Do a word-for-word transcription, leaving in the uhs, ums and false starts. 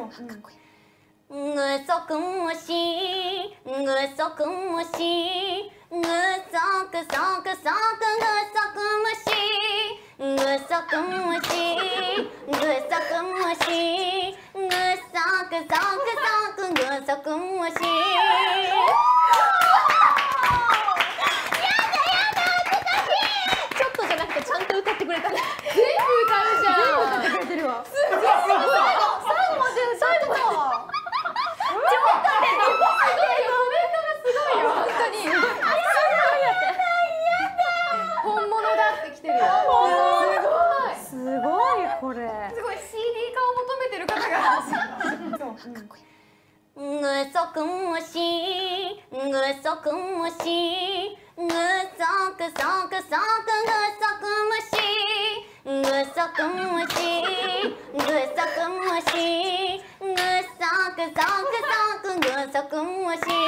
かっこいい。 ぐそくむし、ぐそくむし、ぐそくそくそくぐそくむし、ぐそくむし、ぐそくむし、ぐそくそくそくぐそくむし。 ちょっとじゃなくてちゃんと歌ってくれた。全部歌うじゃん。全部歌ってくれてるわ。すごい。最後最後まで歌ってたわ。ちょっと待って。コメントがすごいよ。本当に。本物だってきてるよ。すごい。すごいこれ。すごい シーディー 化を求めてる方が。かっこいい。 ぐそくむし、ぐそくむし、ぐそくそくそくぐそくむし、ぐそくむし、ぐそくむし、ぐそくそくそくぐそくむし。